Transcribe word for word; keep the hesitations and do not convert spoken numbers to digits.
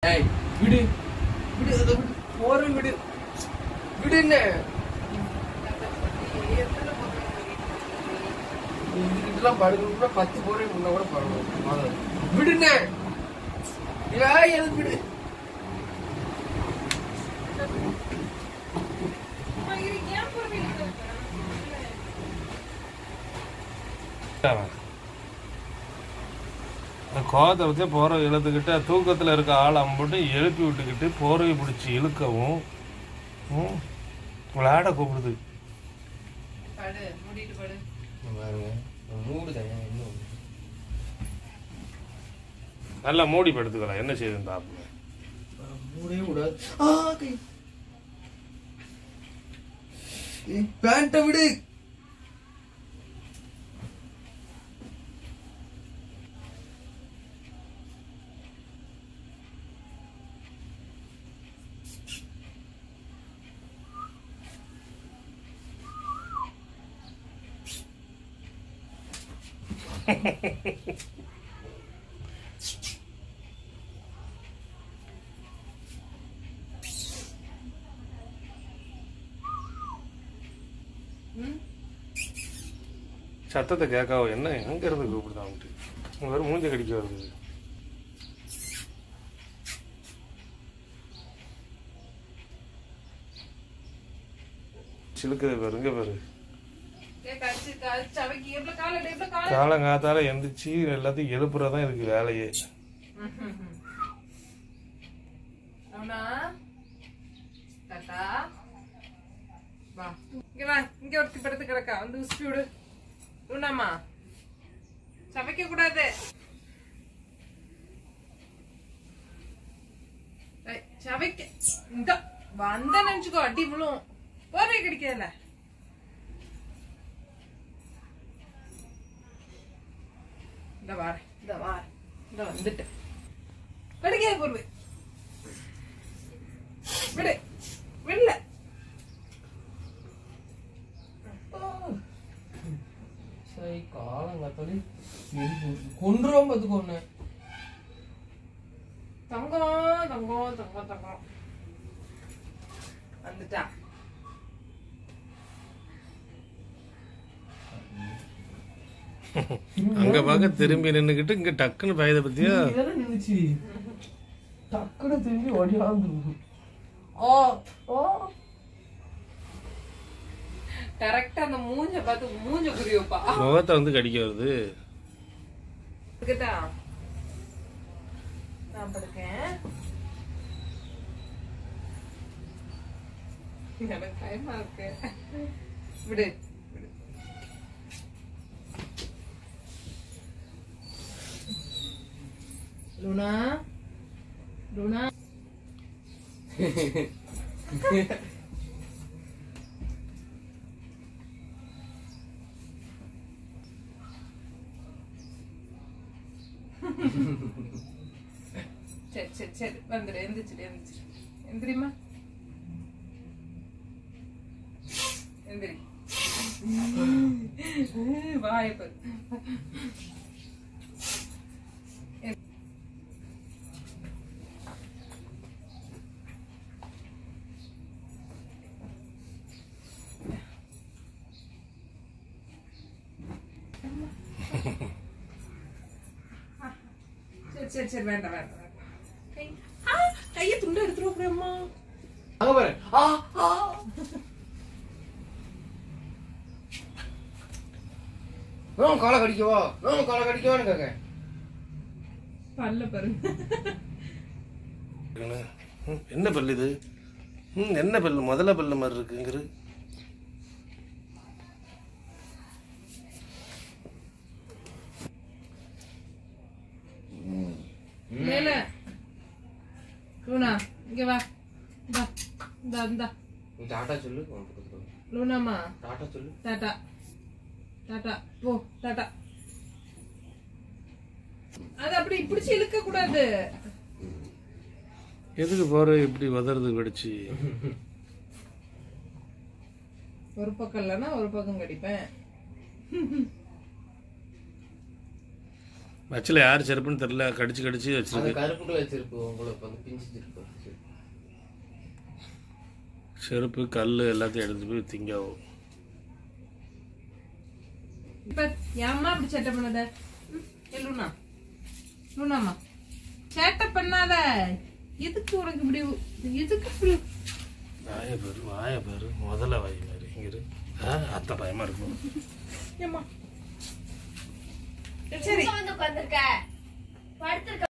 ஏய் விடு விடு அத விடு போற விடு விடு என்ன இதுக்கிட்டலாம் படுக்கணும்னா பத்து போரே முன்ன கூட பரவாயில்ல விடுண்ணே எது விடு கோவத்தை வச்சு போறவை இழுத்துக்கிட்டு தூக்கத்தில் இருக்க ஆள் அம்பிட்டு எழுப்பி விட்டுக்கிட்டு போறவை பிடிச்சி இழுக்கவும் விளையாட கூப்பிடுது. நல்லா மூடி படுத்துக்கலாம். என்ன செய்யுது பாப்போம். மூடவே கூடாது. பேண்ட விடு. சத்தத்தை கேட்காவோ என்ன எங்க இருந்து கூப்பிடுதான் வெறும் மூஞ்ச கடிக்க வருது. சிலுக்குது பாருங்க பாரு. காலங்காத்தால எந்திரிச்சு எல்லாத்தையும் எழுப்புறதான் இதுக்கு வேலையே. இங்க ஒருத்தி படுத்து கிடக்கா வந்து உஸ்பி விடு. உண்ணாமா சமைக்க கூடாது. சமைக்க இந்த வந்த நினைச்சுக்கோ அடி விழும். போவே கிடைக்கல. இந்த வார இந்த வார இந்த வந்துட்டு கிடைக்காது பொருள் விடு விடல. காலங்காத்தாலே கொன்றுவோம் பார்த்துக்கோண்ணே. தங்கம் தங்கம் தங்கம் தங்கம் வந்துட்டா. அங்க பாக்க திரும்பி நின்னுக்கிட்டு இங்க டக்குன்னு பயத பத்தியா நின்னுச்சு. டக்குன்னு திரும்பி ஓடியாந்து கரெக்டா அந்த மூஞ்ச பார்த்து மூஞ்ச குறியோப்பா முகத்தை வந்து கடிக்க வருது. நான் படுக்கேன். எனக்கு பயமா இருக்கு. விடு லூனா லூனா சரி சரி சரி வந்துடு. எந்திரிச்சிடு எந்திரிச்சிடு எந்திரிமா எந்திரி. வாய்ப்பு சரி சரி வேண்டாம் வேண்டாம் கைய துண்டு எடுத்துருவோம்மா. அங்க பாரு. காலை கடிக்கவா காலை கடிக்கவான்னு கேக்க பல்ல பாருங்க. என்ன பல்லு இது? என்ன பல்லு? முதல்ல பல்லு மாதிரி இருக்குங்கிற மேல லூனா இங்க வா. இந்தா இந்தா இந்தா டாடா சொல்லு. லூனாமா டாடா சொல்லு. டாடா டாடா போ டாடா. அது அப்படி இப்படிச்சு இழுக்க கூடாது. எதுக்கு போற இப்படி வதறது கடிச்சு? ஒரு பக்கம் இல்லைன்னா ஒரு பக்கம் கடிப்பேன். மச்சில் யார் செருப்புன்னு தெரியல, கடிச்சு கடிச்சு அது வச்சிருக்கு. கருப்பு கலர் செருப்பு உங்களுக்கு வந்து பிஞ்சு செருப்பு. செருப்பு கல் எல்லாத்தையும் எடுத்து போய் திங்காவும். இப்ப ஏம்மா அப்படி சேட்டை பண்ணாத? லூனா லூனாமா சேட்டை பண்ணாத. எதுக்கு உனக்கு இப்படி எதுக்கு இப்படி வாய பேரு வாய பேரு முதல்ல வாய் மாதிரி இங்கிரு. அத்தை பயமா இருக்கும். ஏம்மா சரி வந்து உட்கார்ந்திருக்க படுத்திருக்க